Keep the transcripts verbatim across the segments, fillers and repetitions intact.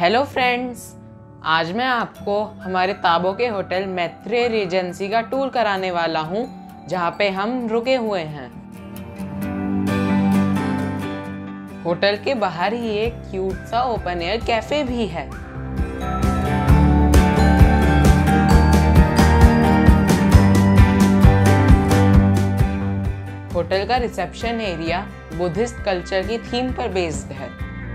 Hello friends, आज मैं आपको हमारे ताबो के होटल मैत्रेय रीजेंसी का टूर कराने वाला हूँ, जहाँ पे हम रुके हुए हैं। होटल के बाहर ही एक क्यूट सा ओपन एयर कैफे भी है। होटल का रिसेप्शन एरिया बुद्धिस्ट कल्चर की थीम पर बेस्ड है।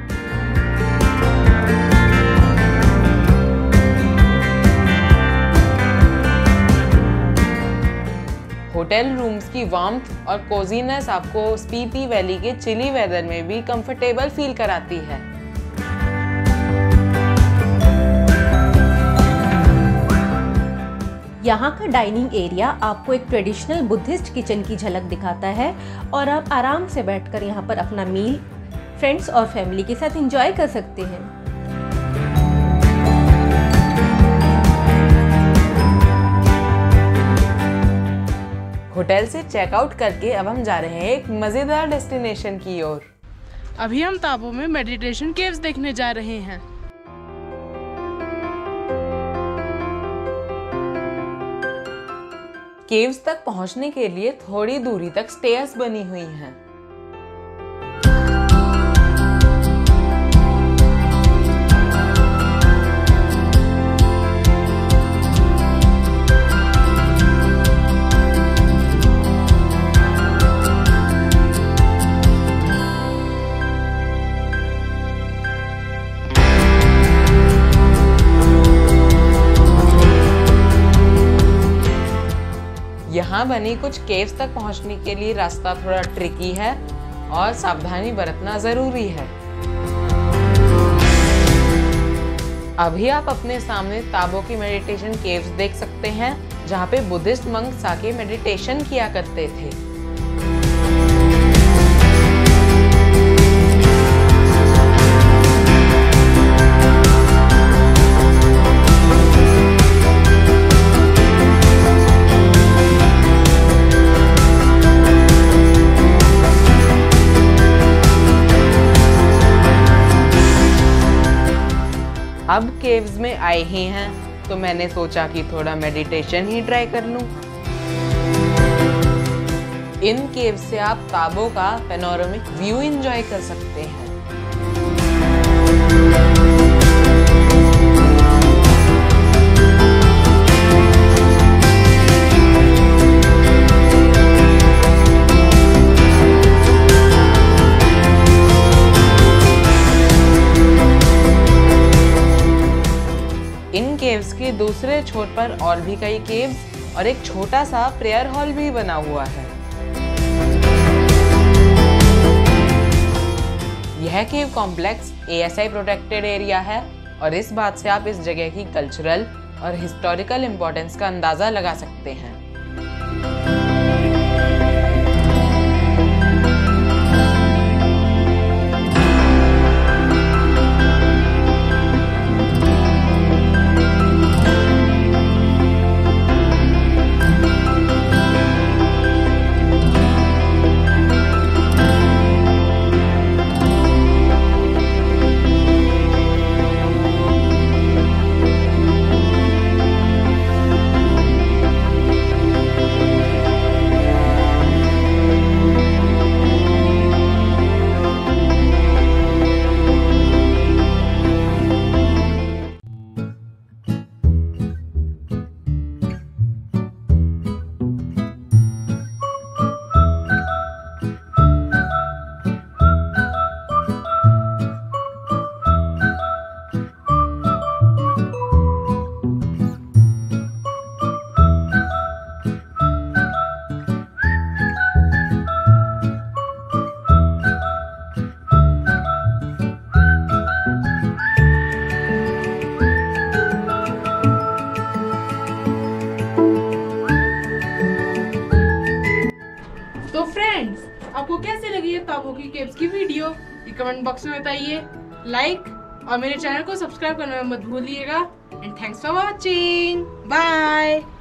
होटल रूम्स की वार्मथ और कोजीनेस आपको स्पीति वैली के चिली वेदर में भी कंफर्टेबल फील कराती है। यहाँ का डाइनिंग एरिया आपको एक ट्रेडिशनल बुद्धिस्ट किचन की झलक दिखाता है और आप आराम से बैठकर यहाँ पर अपना मील फ्रेंड्स और फैमिली के साथ एंजॉय कर सकते हैं। होटल से चेकआउट करके अब हम जा रहे हैं एक मजेदार डेस्टिनेशन की ओर। अभी हम ताबो में मेडिटेशन केव्स देखने जा रहे हैं। केव्स तक पहुंचने के लिए थोड़ी दूरी तक स्टेयर्स बनी हुई हैं। यहाँ बनी कुछ केव्स तक पहुँचने के लिए रास्ता थोड़ा ट्रिकी है और सावधानी बरतना जरूरी है। अभी आप अपने सामने ताबो की मेडिटेशन केव्स देख सकते हैं, जहाँ पे बुद्धिस्ट मंक्स आके मेडिटेशन किया करते थे। अब केव्स में आए ही हैं, तो मैंने सोचा कि थोड़ा मेडिटेशन ही ट्राई कर लूं। इन केव्स से आप ताबो का पैनोरामिक व्यू एंजॉय कर सकते हैं। इन केव्स के दूसरे छोर पर और भी कई केव्स और एक छोटा सा प्रेयर हॉल भी बना हुआ है। यह cave complex A S I protected area है और इस बात से आप इस जगह की कल्चरल और हिस्टोरिकल इंपॉर्टेंस का अंदाजा लगा सकते हैं। तो फ्रेंड्स, आपको कैसे लगी है ताबो की केव्स की वीडियो, ये कमेंट बॉक्स में बताइए। लाइक और मेरे चैनल को सब्सक्राइब करना मत भूलिएगा। And thanks for watching. Bye.